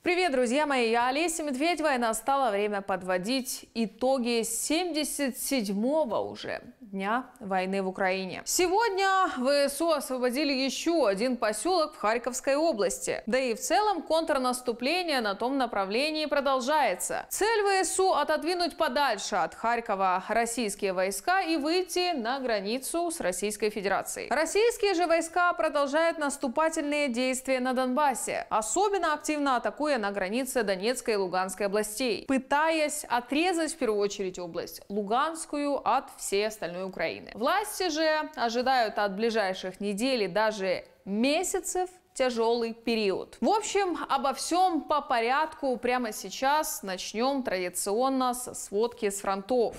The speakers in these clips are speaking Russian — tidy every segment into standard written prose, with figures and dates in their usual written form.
Привет, друзья мои, я Олеся Медведева, и настало время подводить итоги 77-го уже дня войны в Украине. Сегодня ВСУ освободили еще один поселок в Харьковской области. Да и в целом контрнаступление на том направлении продолжается. Цель ВСУ – отодвинуть подальше от Харькова российские войска и выйти на границу с Российской Федерацией. Российские же войска продолжают наступательные действия на Донбассе. Особенно активно атакуя на границе Донецкой и Луганской областей, пытаясь отрезать в первую очередь область Луганскую от всей остальной Украины. Власти же ожидают от ближайших недель и даже месяцев тяжелый период. В общем, обо всем по порядку прямо сейчас. Начнем традиционно со сводки с фронтов.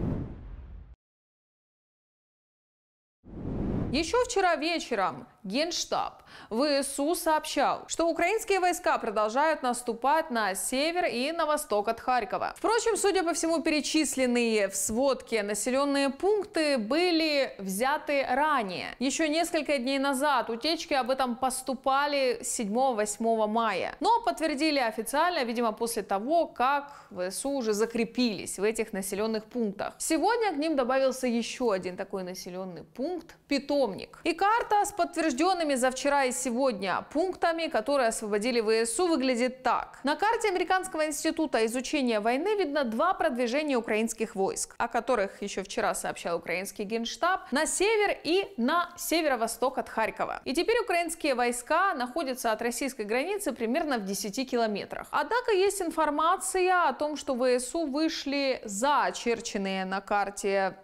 Еще вчера вечером Генштаб ВСУ сообщал, что украинские войска продолжают наступать на север и на восток от Харькова. Впрочем, судя по всему, перечисленные в сводке населенные пункты были взяты ранее. Еще несколько дней назад утечки об этом поступали 7-8 мая. Но подтвердили официально, видимо, после того, как ВСУ уже закрепились в этих населенных пунктах. Сегодня к ним добавился еще один такой населенный пункт – Питомник. И карта с подтвержденными за вчера и сегодня пунктами, которые освободили ВСУ, выглядит так. На карте Американского института изучения войны видно два продвижения украинских войск, о которых еще вчера сообщал украинский Генштаб, на север и на северо-восток от Харькова. И теперь украинские войска находятся от российской границы примерно в 10 километрах. Однако есть информация о том, что ВСУ вышли за очерченные на карте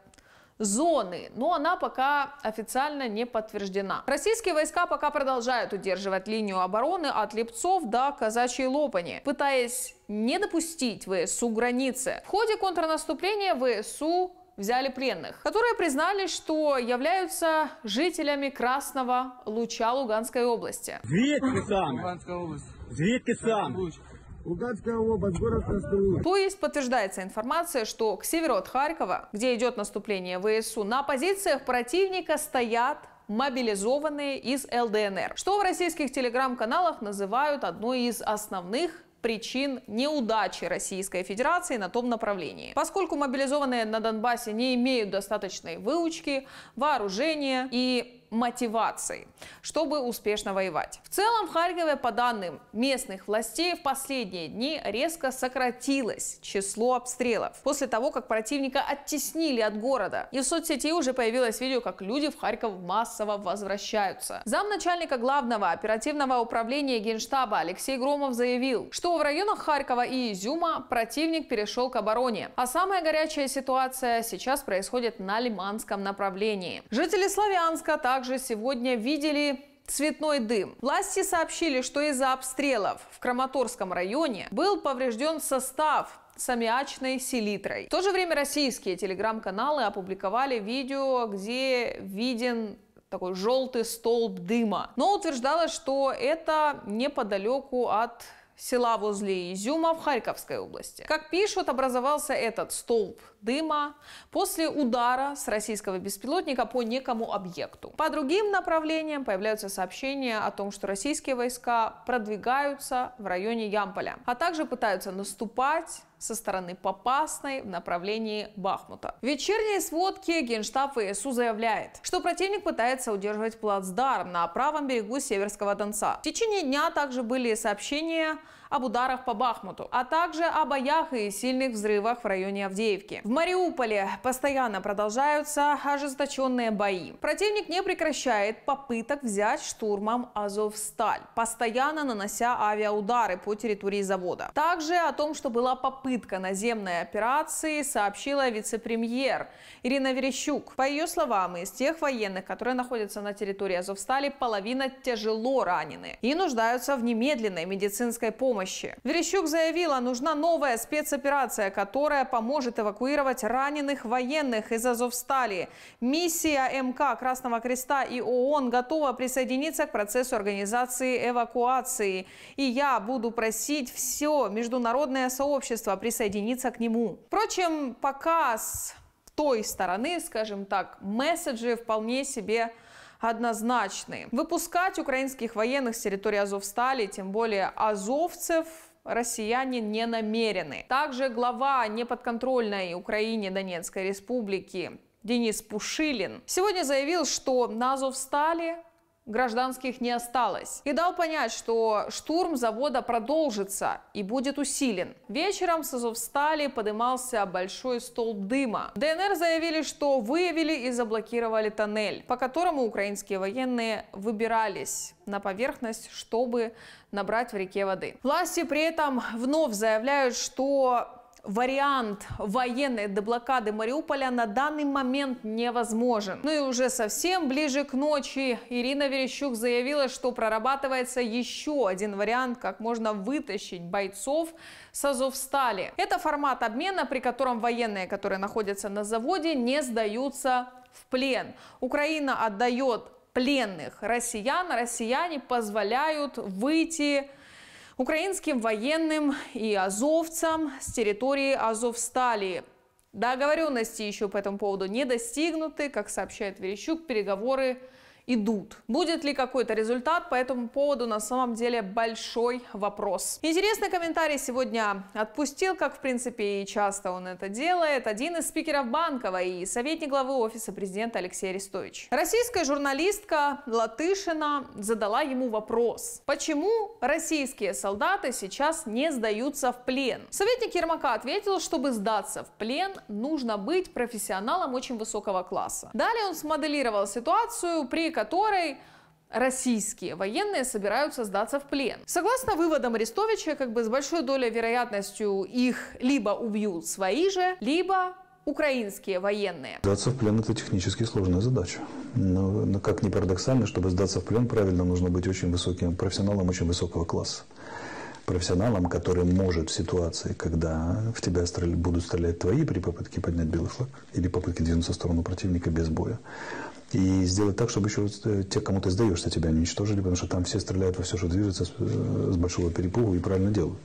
зоны, но она пока официально не подтверждена. Российские войска пока продолжают удерживать линию обороны от Липцов до Казачьей Лопани, пытаясь не допустить ВСУ границы. В ходе контрнаступления ВСУ взяли пленных, которые признались, что являются жителями Красного Луча Луганской области. Звідки сам? Луганська область. Звідки сам? Луганская область, город Красный. То есть подтверждается информация, что к северу от Харькова, где идет наступление ВСУ, на позициях противника стоят мобилизованные из ЛДНР, что в российских телеграм-каналах называют одной из основных причин неудачи Российской Федерации на том направлении. Поскольку мобилизованные на Донбассе не имеют достаточной выучки, вооружения и мотивации, чтобы успешно воевать. В целом в Харькове, по данным местных властей, в последние дни резко сократилось число обстрелов после того, как противника оттеснили от города. И в соцсети уже появилось видео, как люди в Харьков массово возвращаются. Замначальника главного оперативного управления Генштаба Алексей Громов заявил, что в районах Харькова и Изюма противник перешел к обороне. А самая горячая ситуация сейчас происходит на Лиманском направлении. Жители Славянска также сегодня видели цветной дым. Власти сообщили, что из-за обстрелов в Краматорском районе был поврежден состав с аммиачной селитрой. В то же время российские телеграм-каналы опубликовали видео, где виден такой желтый столб дыма. Но утверждалось, что это неподалеку от села возле Изюма в Харьковской области. Как пишут, образовался этот столб дыма после удара с российского беспилотника по некому объекту. По другим направлениям появляются сообщения о том, что российские войска продвигаются в районе Ямполя, а также пытаются наступать со стороны Попасной в направлении Бахмута. В вечерней сводке Генштаб ВСУ заявляет, что противник пытается удерживать плацдарм на правом берегу Северского Донца. В течение дня также были сообщения об ударах по Бахмуту, а также о боях и сильных взрывах в районе Авдеевки. В Мариуполе постоянно продолжаются ожесточенные бои. Противник не прекращает попыток взять штурмом Азовсталь, постоянно нанося авиаудары по территории завода. Также о том, что была попытка наземной операции, сообщила вице-премьер Ирина Верещук. По ее словам, из тех военных, которые находятся на территории Азовстали, половина тяжело ранены и нуждаются в немедленной медицинской помощи. Верещук заявила, нужна новая спецоперация, которая поможет эвакуировать раненых военных из Азовстали. Миссия МК Красного Креста и ООН готова присоединиться к процессу организации эвакуации. И я буду просить все международное сообщество присоединиться к нему. Впрочем, пока с той стороны, скажем так, месседжи вполне себе однозначны. Выпускать украинских военных с территории Азовстали, тем более азовцев, россияне не намерены. Также глава неподконтрольной Украине Донецкой республики Денис Пушилин сегодня заявил, что на Азовстали гражданских не осталось. И дал понять, что штурм завода продолжится и будет усилен. Вечером с Азовстали поднимался большой столб дыма. В ДНР заявили, что выявили и заблокировали тоннель, по которому украинские военные выбирались на поверхность, чтобы набрать в реке воды. Власти при этом вновь заявляют, что вариант военной деблокады Мариуполя на данный момент невозможен. Ну и уже совсем ближе к ночи Ирина Верещук заявила, что прорабатывается еще один вариант, как можно вытащить бойцов с Азовстали. Это формат обмена, при котором военные, которые находятся на заводе, не сдаются в плен. Украина отдает пленных россиян, россияне позволяют выйти украинским военным и азовцам с территории Азовстали. Договоренности еще по этому поводу не достигнуты. Как сообщает Верещук, переговоры идут. Будет ли какой-то результат по этому поводу, на самом деле большой вопрос. Интересный комментарий сегодня отпустил, как в принципе и часто он это делает, один из спикеров Банкова и советник главы Офиса президента Алексей Арестович. Российская журналистка Латышина задала ему вопрос: почему российские солдаты сейчас не сдаются в плен? Советник Ермака ответил, чтобы сдаться в плен, нужно быть профессионалом очень высокого класса. Далее он смоделировал ситуацию, при которой российские военные собираются сдаться в плен. Согласно выводам Арестовича, с большой долей вероятностью их либо убьют свои же, либо украинские военные. Сдаться в плен – это технически сложная задача. Но как ни парадоксально, чтобы сдаться в плен правильно, нужно быть очень высоким профессионалом очень высокого класса. Профессионалом, который может в ситуации, когда в тебя будут стрелять твои при попытке поднять белый флаг или попытке двинуться в сторону противника без боя, и сделать так, чтобы еще те, кому ты сдаешься, тебя не уничтожили, потому что там все стреляют во все, что движется с большого перепугу, и правильно делают.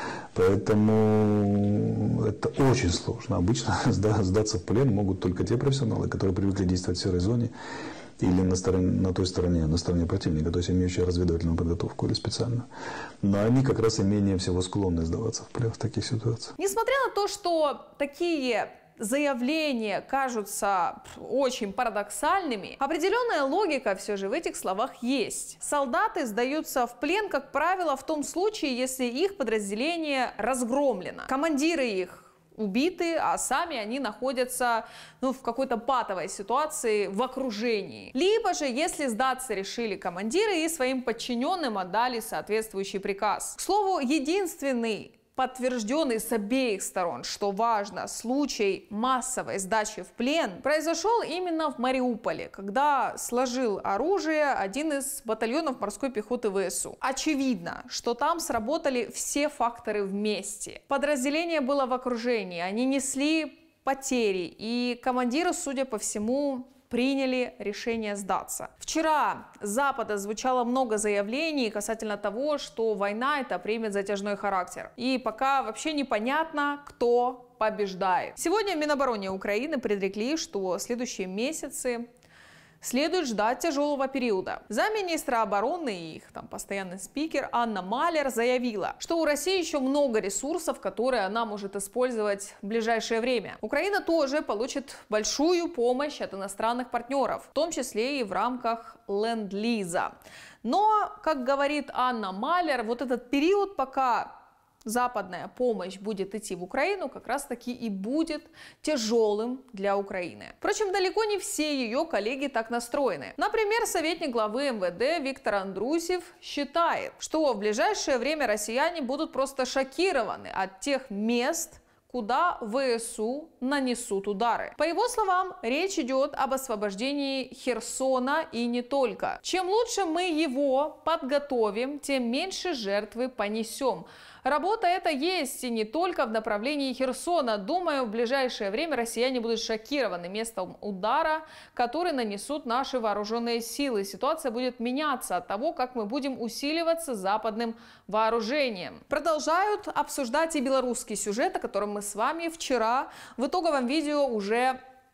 Поэтому это очень сложно. Обычно сдаться в плен могут только те профессионалы, которые привыкли действовать в серой зоне или на той стороне, на стороне противника, то есть имеющие разведывательную подготовку или специально. Но они как раз и менее всего склонны сдаваться в плен в таких ситуациях. Несмотря на то, что такие заявления кажутся очень парадоксальными, определенная логика все же в этих словах есть. Солдаты сдаются в плен, как правило, в том случае, если их подразделение разгромлено. Командиры их убиты, а сами они находятся в какой-то патовой ситуации в окружении. Либо же, если сдаться решили командиры и своим подчиненным отдали соответствующий приказ. К слову, единственный подтвержденный с обеих сторон, что важно, случай массовой сдачи в плен произошел именно в Мариуполе, когда сложил оружие один из батальонов морской пехоты ВСУ. Очевидно, что там сработали все факторы вместе. Подразделение было в окружении, они несли потери, и командиры, судя по всему, приняли решение сдаться. Вчера с Запада звучало много заявлений касательно того, что война это примет затяжной характер. И пока вообще непонятно, кто побеждает. Сегодня в Минобороны Украины предрекли, что следующие месяцы следует ждать тяжелого периода. Замминистра обороны и их постоянный спикер Анна Малер заявила, что у России еще много ресурсов, которые она может использовать в ближайшее время. Украина тоже получит большую помощь от иностранных партнеров, в том числе и в рамках ленд-лиза. Но, как говорит Анна Малер, вот этот период, пока западная помощь будет идти в Украину, как раз таки и будет тяжелым для Украины. Впрочем, далеко не все ее коллеги так настроены. Например, советник главы МВД Виктор Андрусев считает, что в ближайшее время россияне будут просто шокированы от тех мест, куда ВСУ нанесут удары. По его словам, речь идет об освобождении Херсона и не только. Чем лучше мы его подготовим, тем меньше жертвы понесем. Работа эта есть и не только в направлении Херсона. Думаю, в ближайшее время россияне будут шокированы местом удара, который нанесут наши вооруженные силы. Ситуация будет меняться от того, как мы будем усиливаться западным вооружением. Продолжают обсуждать и белорусский сюжет, о котором мы с вами вчера в итоговом видео уже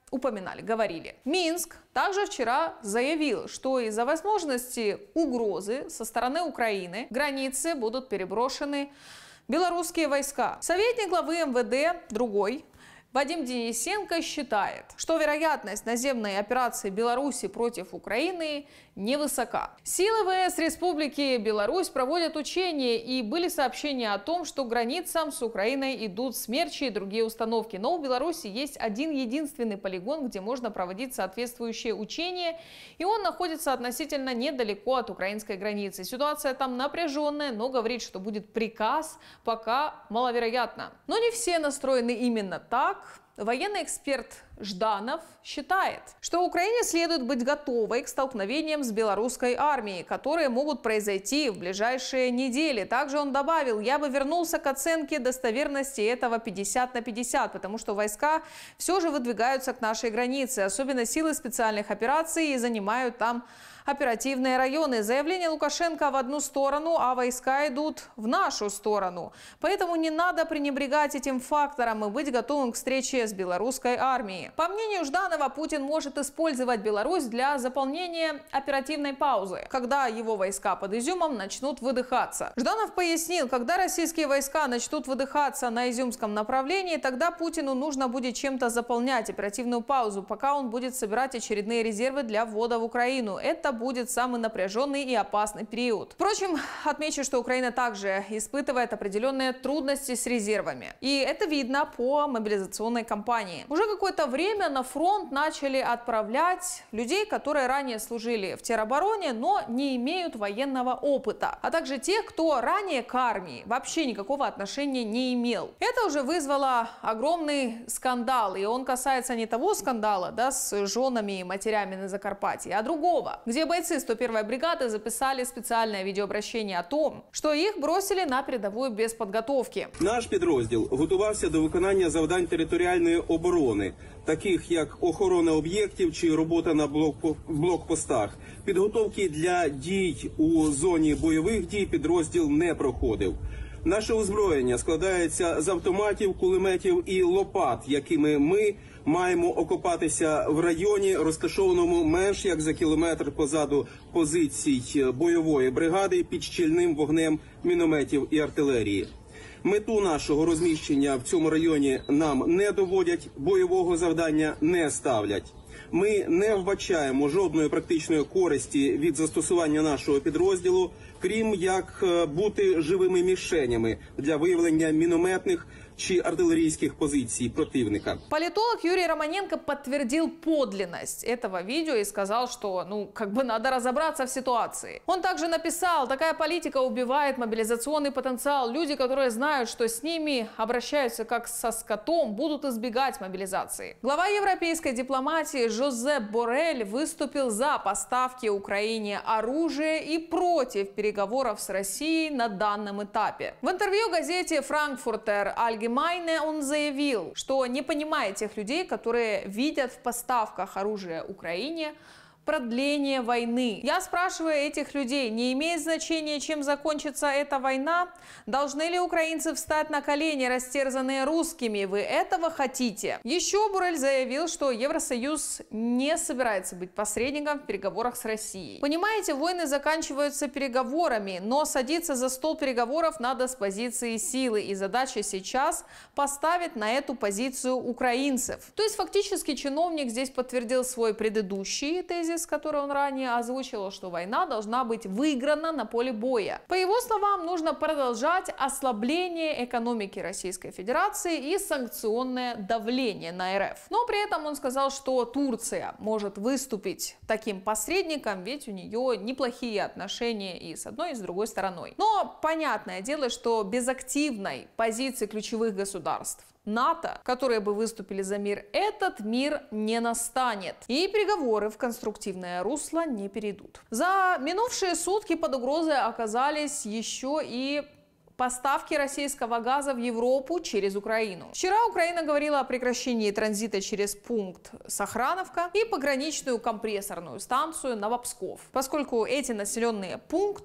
упоминали, говорили. Минск также вчера заявил, что из-за возможности угрозы со стороны Украины границы будут переброшены белорусские войска. Советник главы МВД другой Вадим Денисенко считает, что вероятность наземной операции Беларуси против Украины невысока. Силы ВС Республики Беларусь проводят учения, и были сообщения о том, что к границам с Украиной идут Смерчи и другие установки. Но у Беларуси есть один единственный полигон, где можно проводить соответствующие учения, и он находится относительно недалеко от украинской границы. Ситуация там напряженная, но говорить, что будет приказ, пока маловероятно. Но не все настроены именно так. Военный эксперт Жданов считает, что Украине следует быть готовой к столкновениям с белорусской армией, которые могут произойти в ближайшие недели. Также он добавил: я бы вернулся к оценке достоверности этого 50/50, потому что войска все же выдвигаются к нашей границе, особенно силы специальных операций, и занимают там оперативные районы. Заявление Лукашенко в одну сторону, а войска идут в нашу сторону. Поэтому не надо пренебрегать этим фактором и быть готовым к встрече с белорусской армией. По мнению Жданова, Путин может использовать Беларусь для заполнения оперативной паузы, когда его войска под Изюмом начнут выдыхаться. Жданов пояснил, когда российские войска начнут выдыхаться на изюмском направлении, тогда Путину нужно будет чем-то заполнять оперативную паузу, пока он будет собирать очередные резервы для ввода в Украину. Это будет самый напряженный и опасный период. Впрочем, отмечу, что Украина также испытывает определенные трудности с резервами. И это видно по мобилизационной кампании. Уже какое-то время на фронт начали отправлять людей, которые ранее служили в теробороне, но не имеют военного опыта, а также тех, кто ранее к армии вообще никакого отношения не имел. Это уже вызвало огромный скандал, и он касается не того скандала, с женами и матерями на Закарпатье, а другого, где бойцы 101-й бригады записали специальное видеообращение о том, що їх бросили на передову без підготовки. Наш підрозділ готувався до виконання завдань територіальної оборони, таких як охорона об'єктів чи робота на блокпостах. Підготовки для дій у зоні бойових дій підрозділ не проходив. Наше озброєння складається з автоматів, кулеметів і лопат, якими ми маємо окопатися в районі, розташованому менш як за кілометр позаду позицій бойової бригади під щільним вогнем мінометів і артилерії. Мету нашого розміщення в цьому районі нам не доводять, бойового завдання не ставлять. Ми не вбачаємо жодної практичної користі від застосування нашого підрозділу, крім як бути живими мішенями для виявлення мінометних чи артиллерийских позиций противника. Политолог Юрий Романенко подтвердил подлинность этого видео и сказал, что, надо разобраться в ситуации. Он также написал: такая политика убивает мобилизационный потенциал. Люди, которые знают, что с ними обращаются как со скотом, будут избегать мобилизации. Глава европейской дипломатии Жозеп Боррель выступил за поставки Украине оружия и против переговоров с Россией на данном этапе. В интервью газете «Франкфуртер Allgemeine» он заявил, что не понимает тех людей, которые видят в поставках оружия Украине продление войны. Я спрашиваю этих людей: не имеет значения, чем закончится эта война? Должны ли украинцы встать на колени, растерзанные русскими? Вы этого хотите? Еще Боррель заявил, что Евросоюз не собирается быть посредником в переговорах с Россией. Понимаете, войны заканчиваются переговорами, но садиться за стол переговоров надо с позиции силы, и задача сейчас поставить на эту позицию украинцев. То есть фактически чиновник здесь подтвердил свой предыдущий тезис, который он ранее озвучил, что война должна быть выиграна на поле боя. По его словам, нужно продолжать ослабление экономики Российской Федерации и санкционное давление на РФ. Но при этом он сказал, что Турция может выступить таким посредником, ведь у нее неплохие отношения и с одной, и с другой стороной. Но понятное дело, что без активной позиции ключевых государств НАТО, которые бы выступили за мир, этот мир не настанет. И переговоры в конструктивное русло не перейдут. За минувшие сутки под угрозой оказались еще и поставки российского газа в Европу через Украину. Вчера Украина говорила о прекращении транзита через пункт Сохрановка и пограничную компрессорную станцию Новопсков, поскольку эти населенные пункты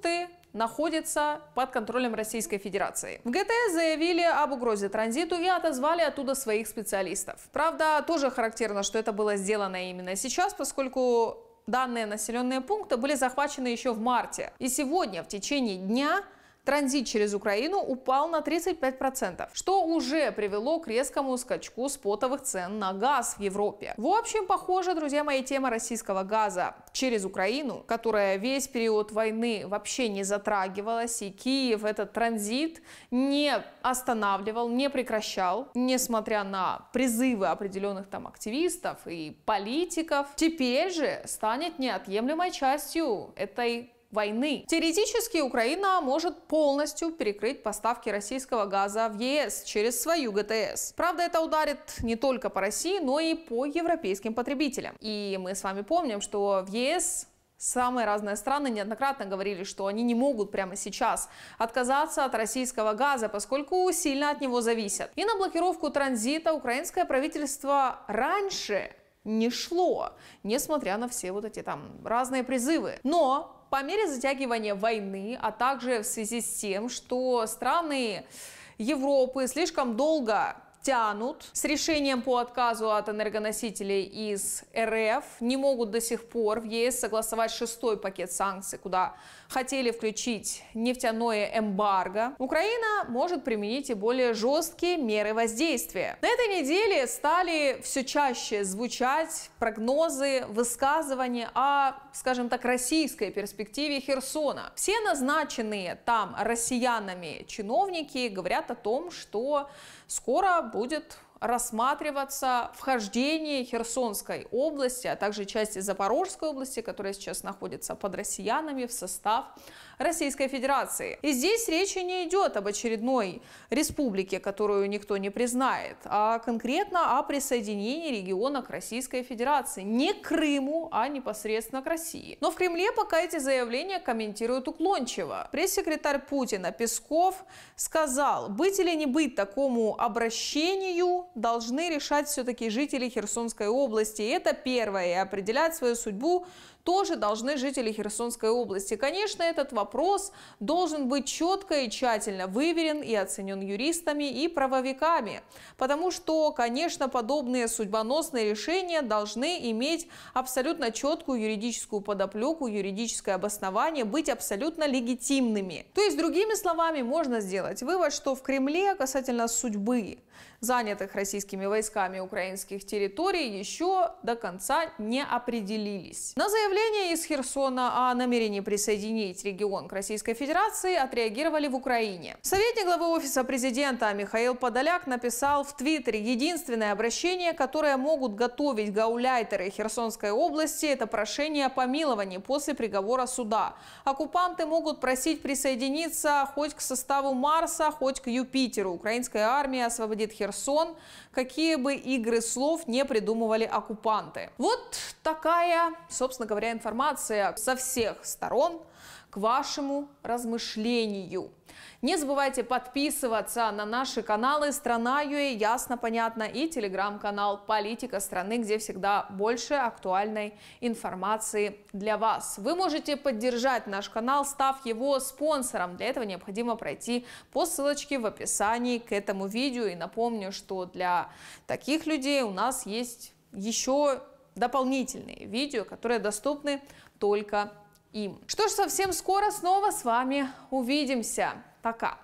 находится под контролем Российской Федерации. В ГТС заявили об угрозе транзиту и отозвали оттуда своих специалистов. Правда, тоже характерно, что это было сделано именно сейчас, поскольку данные населенные пункты были захвачены еще в марте. И сегодня в течение дня транзит через Украину упал на 35%, что уже привело к резкому скачку спотовых цен на газ в Европе. В общем, похоже, друзья мои, тема российского газа через Украину, которая весь период войны вообще не затрагивалась, и Киев этот транзит не останавливал, не прекращал, несмотря на призывы определенных там активистов и политиков, теперь же станет неотъемлемой частью этой войны. Теоретически Украина может полностью перекрыть поставки российского газа в ЕС через свою ГТС. Правда, это ударит не только по России, но и по европейским потребителям. И мы с вами помним, что в ЕС самые разные страны неоднократно говорили, что они не могут прямо сейчас отказаться от российского газа, поскольку сильно от него зависят. И на блокировку транзита украинское правительство раньше не шло, несмотря на все вот эти там разные призывы. Но по мере затягивания войны, а также в связи с тем, что страны Европы слишком долго тянут с решением по отказу от энергоносителей из РФ, не могут до сих пор в ЕС согласовать 6-й пакет санкций, куда хотели включить нефтяное эмбарго, Украина может применить и более жесткие меры воздействия. На этой неделе стали все чаще звучать прогнозы, высказывания о, скажем так, российской перспективе Херсона. Все назначенные там россиянами чиновники говорят о том, что скоро будет рассматриваться вхождение Херсонской области, а также части Запорожской области, которая сейчас находится под россиянами, в состав Российской Федерации. И здесь речи не идет об очередной республике, которую никто не признает, а конкретно о присоединении региона к Российской Федерации. Не к Крыму, а непосредственно к России. Но в Кремле пока эти заявления комментируют уклончиво. Пресс-секретарь Путина Песков сказал: быть или не быть такому обращению должны решать все-таки жители Херсонской области. И это первое. И определять свою судьбу тоже должны жители Херсонской области. Конечно, этот вопрос должен быть четко и тщательно выверен и оценен юристами и правовиками, потому что, конечно, подобные судьбоносные решения должны иметь абсолютно четкую юридическую подоплеку, юридическое обоснование, быть абсолютно легитимными. То есть, другими словами, можно сделать вывод, что в Кремле касательно судьбы занятых российскими войсками украинских территорий еще до конца не определились. На заявление из Херсона о намерении присоединить регион к Российской Федерации отреагировали в Украине. Советник главы Офиса президента Михаил Подоляк написал в Твиттере: единственное обращение, которое могут готовить гауляйтеры Херсонской области, это прошение о помиловании после приговора суда. Оккупанты могут просить присоединиться хоть к составу Марса, хоть к Юпитеру. Украинская армия освободит Херсон, какие бы игры слов не придумывали оккупанты. Вот такая, собственно говоря, информация со всех сторон к вашему размышлению. Не забывайте подписываться на наши каналы «Страна.ua», «Ясно, понятно» и телеграм-канал «Политика страны», где всегда больше актуальной информации для вас. Вы можете поддержать наш канал, став его спонсором. Для этого необходимо пройти по ссылочке в описании к этому видео. И напомню, что для таких людей у нас есть еще дополнительные видео, которые доступны только им. Что ж, совсем скоро снова с вами увидимся. Пока!